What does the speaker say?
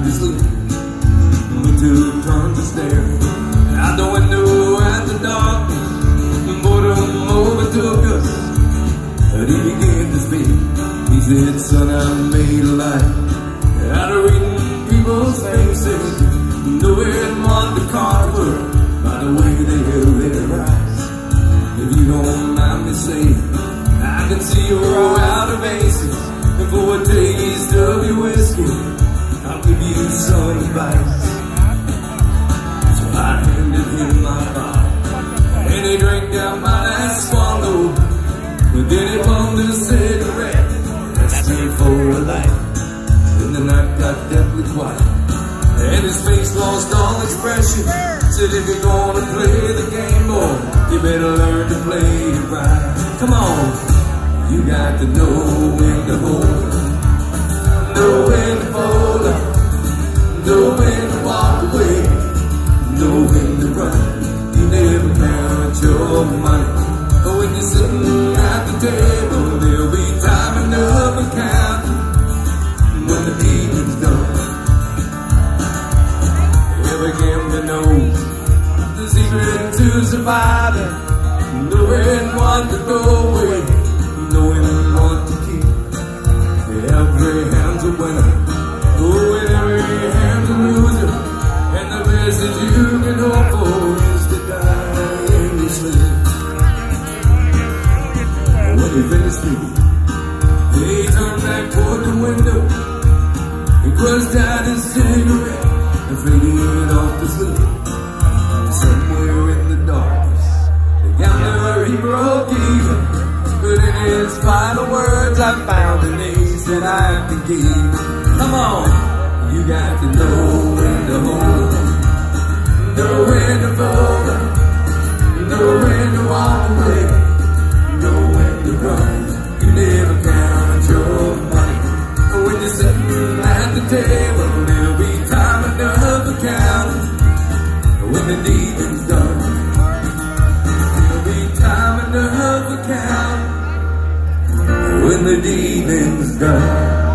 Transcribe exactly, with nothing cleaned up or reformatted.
to sleep, but took turns to stare out the window at the darkness. Boredom overtook us, and he began to speak. He said, son, I made a life out of reading people's faces, knowing what the cards were by the way they held their eyes. If you don't mind me saying, I can see you're out of aces, and for a taste of your whiskey, I'll give you some advice. So I handed him my bottle, and he drank down my last swallow. But then he pulled a cigarette, asked me for a light. And the night got deathly quiet, and his face lost all expression. Said, if you're gonna play the game, boy, you better learn to play it right. Come on, you got to know when to hold up, know when to fold up, know when to walk away, know when to run. You never count your money, but when you're sitting at the table, there'll be time enough to count when the evening's done. Every gambler knows the secret to surviving, knowing what to go with, knowing what to keep. Every hand's a winner, oh, and every hand's a loser, and the best that you can hope for is to die in your sleep. When he finished speaking, he turned back toward the window, he crushed out his cigarette and faded off to sleep. Somewhere in the darkness, the gambler he broke even, but in his final words I found an ace that I could keep. Come on, you got to know when to hold up, know when to fold up, know when to walk away, know when to run. You never count your money, but when you're sitting at the table, there'll be time enough to count when the evening's done. There'll be time enough to count when the evening's done.